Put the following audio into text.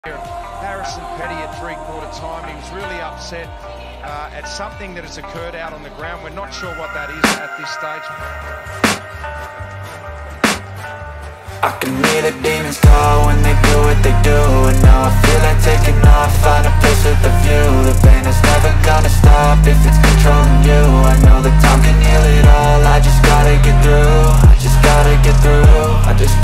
Harrison Petty at three-quarter time. He was really upset at something that has occurred out on the ground. We're not sure what that is at this stage. I can hear the demons calling.